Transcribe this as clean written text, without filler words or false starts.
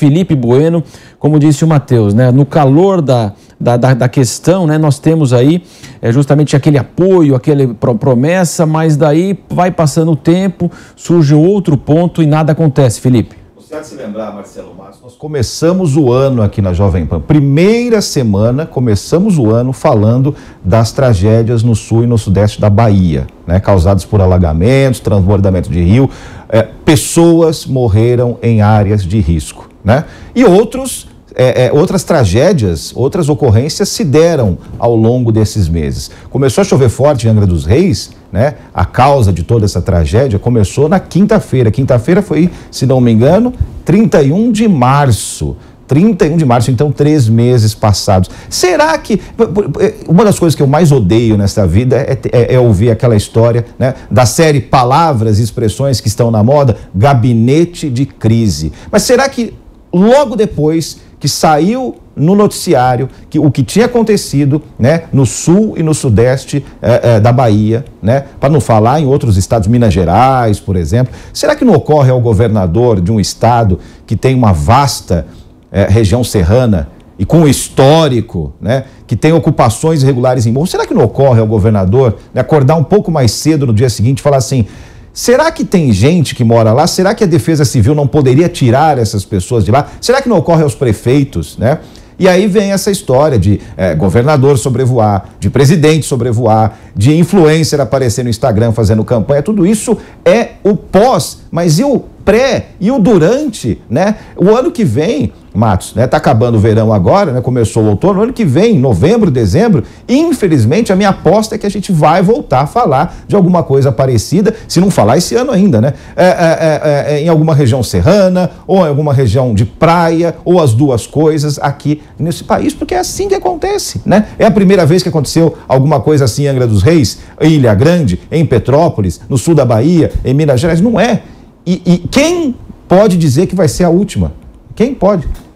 Felipe Bueno, como disse o Matheus, né? No calor da questão, né? Nós temos aí justamente aquele apoio, aquela promessa, mas daí vai passando o tempo, surge outro ponto e nada acontece, Felipe. Você há de se lembrar, Marcelo Matos, nós começamos o ano aqui na Jovem Pan. Primeira semana, começamos o ano falando das tragédias no sul e no sudeste da Bahia, né? Causadas por alagamentos, transbordamento de rio. Pessoas morreram em áreas de risco, né? E outras tragédias, outras ocorrências se deram ao longo desses meses. Começou a chover forte em Angra dos Reis, né? A causa de toda essa tragédia começou na quinta-feira. Quinta-feira foi, se não me engano, 31 de março. 31 de março, então 3 meses passados. Será que... Uma das coisas que eu mais odeio nessa vida é ouvir aquela história, né, da série Palavras e Expressões que estão na moda, gabinete de crise. Mas será que logo depois que saiu no noticiário o que tinha acontecido, né, no sul e no sudeste da Bahia, né, para não falar em outros estados, Minas Gerais, por exemplo, será que não ocorre ao governador de um estado que tem uma vasta região serrana e com histórico, né, que tem ocupações irregulares em morros, será que não ocorre ao governador, né, acordar um pouco mais cedo no dia seguinte e falar assim: será que tem gente que mora lá? Será que a Defesa Civil não poderia tirar essas pessoas de lá? Será que não ocorre aos prefeitos, né? E aí vem essa história de governador sobrevoar, de presidente sobrevoar, de influencer aparecer no Instagram fazendo campanha. Tudo isso é o pós, mas e o pré e o durante, né? O ano que vem, Matos, né? Tá acabando o verão agora, né? Começou o outono, no ano que vem, novembro, dezembro, infelizmente a minha aposta é que a gente vai voltar a falar de alguma coisa parecida, se não falar esse ano ainda, né? Em alguma região serrana, ou em alguma região de praia, ou as duas coisas aqui nesse país, porque é assim que acontece, né? É a primeira vez que aconteceu alguma coisa assim em Angra dos Reis, em Ilha Grande, em Petrópolis, no sul da Bahia, em Minas Gerais, não é. E quem pode dizer que vai ser a última? Quem pode?